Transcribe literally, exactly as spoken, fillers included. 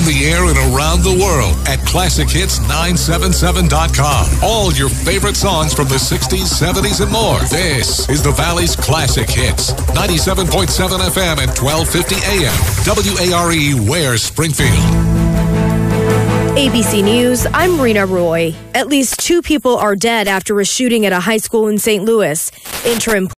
on the air and around the world at classic hits nine seven seven dot com. All your favorite songs from the sixties, seventies, and more. This is the Valley's Classic Hits. ninety-seven point seven F M and twelve fifty A M. W A R E, Ware, Springfield. A B C News, I'm Rena Roy. At least two people are dead after a shooting at a high school in Saint Louis. Interim